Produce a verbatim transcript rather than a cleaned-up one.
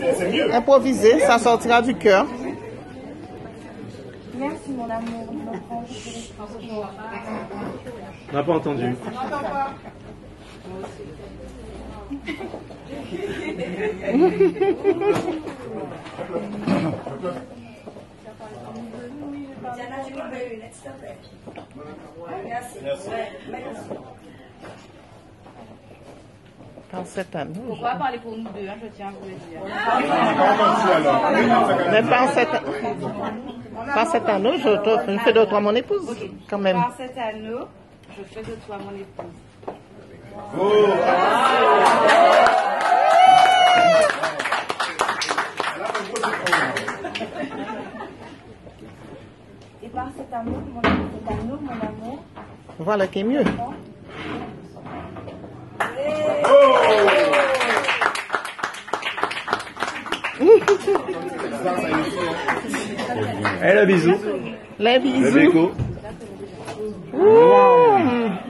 Improviser, ça sortira du cœur. Merci mon amour. On n'a pas entendu. Diana, tu m'en veux une, s'il te plaît. Merci. Merci. Pensez à nous. Pourquoi parler pour nous deux, hein, je tiens à vous le dire. Mais pensez à, pensez à nous, je, je fais de toi mon épouse, Okay. quand même. Par cet anneau, je fais de toi mon épouse. Oh. Et par cet amour, mon amour, cet anneau, mon amour. Voilà qui est mieux. Et le bisou. Les bisous. Le béco. Ouh.